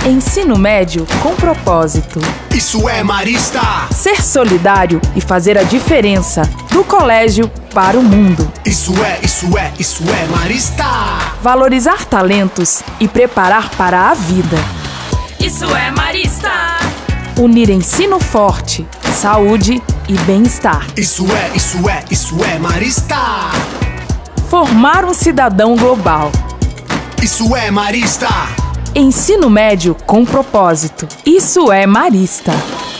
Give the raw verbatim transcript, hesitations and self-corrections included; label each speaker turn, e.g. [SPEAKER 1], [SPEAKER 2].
[SPEAKER 1] Ensino médio com propósito.
[SPEAKER 2] Isso é Marista!
[SPEAKER 1] Ser solidário e fazer a diferença do colégio para o mundo.
[SPEAKER 2] Isso é, isso é, isso é Marista!
[SPEAKER 1] Valorizar talentos e preparar para a vida.
[SPEAKER 3] Isso é Marista!
[SPEAKER 1] Unir ensino forte, saúde e bem-estar.
[SPEAKER 2] Isso é, isso é, isso é Marista!
[SPEAKER 1] Formar um cidadão global.
[SPEAKER 2] Isso é Marista!
[SPEAKER 1] Ensino médio com propósito. Isso é Marista.